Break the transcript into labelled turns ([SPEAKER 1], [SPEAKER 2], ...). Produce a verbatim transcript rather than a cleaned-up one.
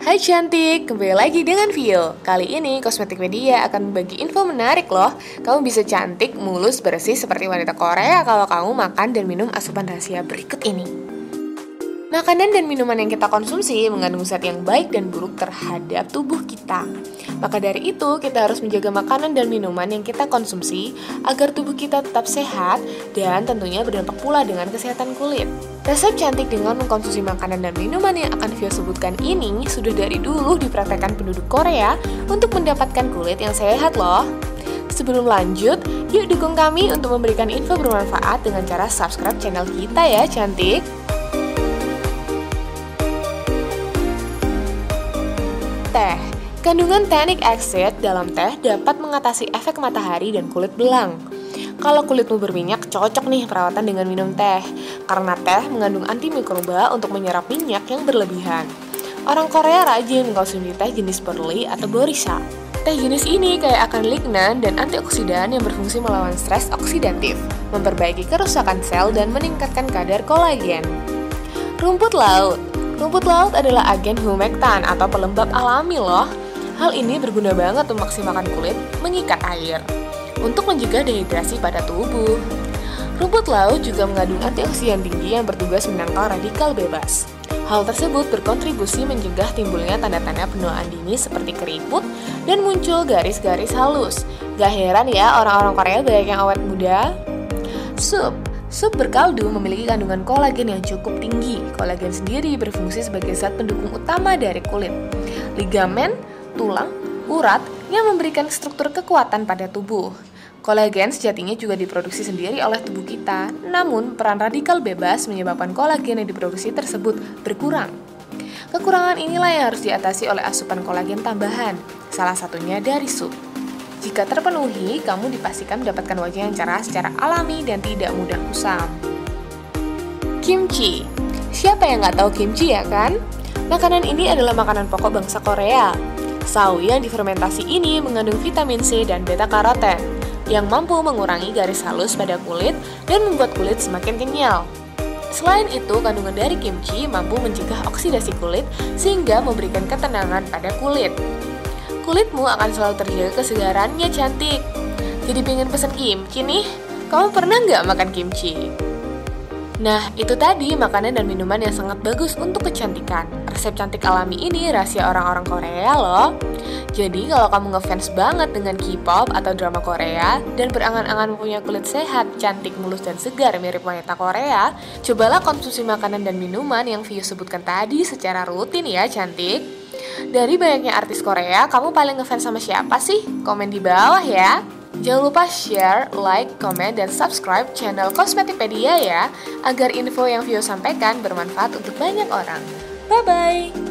[SPEAKER 1] Hai cantik, kembali lagi dengan Vio. Kali ini Kosmetikpedia akan berbagi info menarik loh. Kamu bisa cantik, mulus, bersih seperti wanita Korea kalau kamu makan dan minum asupan rahasia berikut ini. Makanan dan minuman yang kita konsumsi mengandung zat yang baik dan buruk terhadap tubuh kita. Maka dari itu, kita harus menjaga makanan dan minuman yang kita konsumsi agar tubuh kita tetap sehat dan tentunya berdampak pula dengan kesehatan kulit. Resep cantik dengan mengkonsumsi makanan dan minuman yang akan Vio sebutkan ini sudah dari dulu dipraktekkan penduduk Korea untuk mendapatkan kulit yang sehat loh. Sebelum lanjut, yuk dukung kami untuk memberikan info bermanfaat dengan cara subscribe channel kita ya cantik. Teh. Kandungan tannic acid dalam teh dapat mengatasi efek matahari dan kulit belang. Kalau kulitmu berminyak, cocok nih perawatan dengan minum teh, karena teh mengandung antimikroba untuk menyerap minyak yang berlebihan. Orang Korea rajin mengkonsumsi teh jenis Burley atau Borisa. Teh jenis ini kaya akan lignan dan antioksidan yang berfungsi melawan stres oksidatif, memperbaiki kerusakan sel dan meningkatkan kadar kolagen. Rumput laut. Rumput laut adalah agen humektan atau pelembab alami loh. Hal ini berguna banget untuk memaksimalkan kulit mengikat air untuk mencegah dehidrasi pada tubuh. Rumput laut juga mengandung antioksidan tinggi yang bertugas menangkal radikal bebas. Hal tersebut berkontribusi mencegah timbulnya tanda-tanda penuaan dini seperti keriput dan muncul garis-garis halus. Gak heran ya orang-orang Korea banyak yang awet muda. Sup. Sup berkaldu memiliki kandungan kolagen yang cukup tinggi. Kolagen sendiri berfungsi sebagai zat pendukung utama dari kulit. Ligamen, tulang, urat yang memberikan struktur kekuatan pada tubuh. Kolagen sejatinya juga diproduksi sendiri oleh tubuh kita, namun peran radikal bebas menyebabkan kolagen yang diproduksi tersebut berkurang. Kekurangan inilah yang harus diatasi oleh asupan kolagen tambahan, salah satunya dari sup. Jika terpenuhi, kamu dipastikan mendapatkan wajah yang cerah secara alami dan tidak mudah kusam. Kimchi. Siapa yang nggak tahu kimchi ya kan? Makanan ini adalah makanan pokok bangsa Korea. Sawi yang difermentasi ini mengandung vitamin C dan beta-karoten yang mampu mengurangi garis halus pada kulit dan membuat kulit semakin kenyal. Selain itu, kandungan dari kimchi mampu mencegah oksidasi kulit sehingga memberikan ketenangan pada kulit. Kulitmu akan selalu terjaga kesegarannya cantik. Jadi pengen pesen kimchi nih? Kamu pernah nggak makan kimchi? Nah, itu tadi makanan dan minuman yang sangat bagus untuk kecantikan. Resep cantik alami ini rahasia orang-orang Korea loh. Jadi kalau kamu ngefans banget dengan K-pop atau drama Korea dan berangan-angan mempunyai kulit sehat, cantik, mulus, dan segar mirip wanita Korea, cobalah konsumsi makanan dan minuman yang Vio sebutkan tadi secara rutin ya cantik. Dari banyaknya artis Korea, kamu paling ngefans sama siapa sih? Komen di bawah ya. Jangan lupa share, like, komen, dan subscribe channel Kosmetikpedia ya, agar info yang Vio sampaikan bermanfaat untuk banyak orang. Bye-bye!